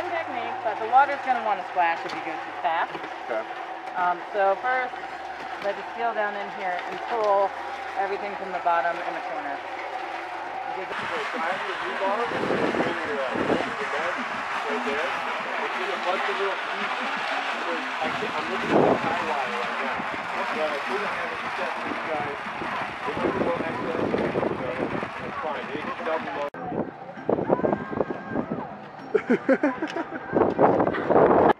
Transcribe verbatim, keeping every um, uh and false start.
same technique, but the water's going to want to splash if you go too fast. Okay. Um, so first, let the steel down in here and pull everything from the bottom in the corner. Okay, so I have the blue bottom, and then you're in your, uh, your bed, right there. It's in a bunch of little pieces. So I can't, I'm looking at the tie wire right now. So I put a hand of step to you guys. If you go excess, so it's fine. They just double load.